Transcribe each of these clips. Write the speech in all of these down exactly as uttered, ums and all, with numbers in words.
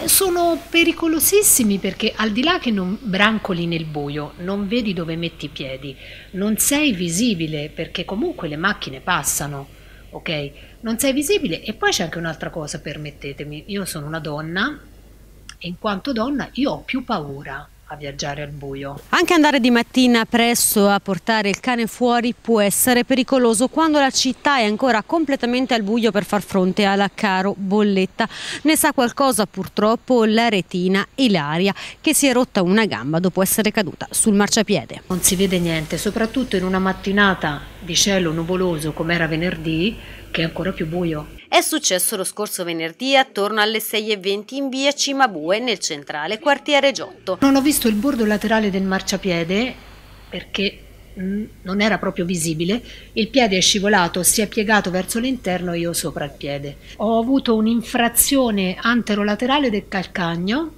sono pericolosissimi perché al di là che non brancoli nel buio, non vedi dove metti i piedi, non sei visibile perché comunque le macchine passano, ok? Non sei visibile e poi c'è anche un'altra cosa, permettetemi, io sono una donna e in quanto donna io ho più paura a viaggiare al buio. Anche andare di mattina presto a portare il cane fuori può essere pericoloso quando la città è ancora completamente al buio per far fronte alla caro bolletta. Ne sa qualcosa purtroppo l'aretina Ilaria, che si è rotta una gamba dopo essere caduta sul marciapiede. Non si vede niente, soprattutto in una mattinata di cielo nuvoloso come era venerdì, che è ancora più buio. È successo lo scorso venerdì attorno alle sei e venti in via Cimabue, nel centrale quartiere Giotto. Non ho visto il bordo laterale del marciapiede perché mh, non era proprio visibile. Il piede è scivolato, si è piegato verso l'interno e io sopra il piede. Ho avuto un'infrazione anterolaterale del calcagno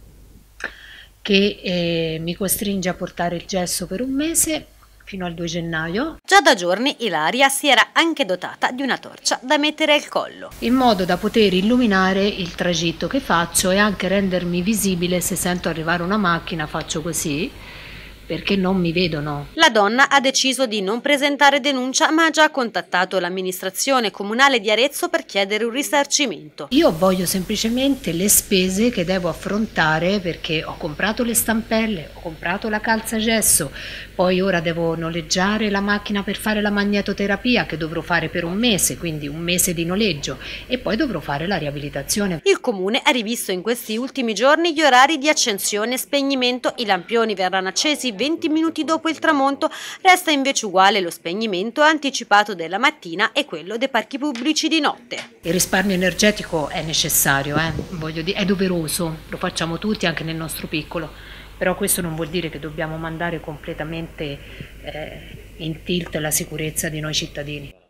che eh, mi costringe a portare il gesso per un mese, fino al due gennaio. Già da giorni Ilaria si era anche dotata di una torcia da mettere al collo, in modo da poter illuminare il tragitto che faccio e anche rendermi visibile. Se sento arrivare una macchina faccio così, perché non mi vedono. La donna ha deciso di non presentare denuncia, ma ha già contattato l'amministrazione comunale di Arezzo per chiedere un risarcimento. Io voglio semplicemente le spese che devo affrontare, perché ho comprato le stampelle, ho comprato la calzagesso, poi ora devo noleggiare la macchina per fare la magnetoterapia che dovrò fare per un mese, quindi un mese di noleggio, e poi dovrò fare la riabilitazione. Il comune ha rivisto in questi ultimi giorni gli orari di accensione e spegnimento. I lampioni verranno accesi venti minuti dopo il tramonto, resta invece uguale lo spegnimento anticipato della mattina e quello dei parchi pubblici di notte. Il risparmio energetico è necessario, eh? Voglio dire, è doveroso, lo facciamo tutti anche nel nostro piccolo, però questo non vuol dire che dobbiamo mandare completamente eh, in tilt la sicurezza di noi cittadini.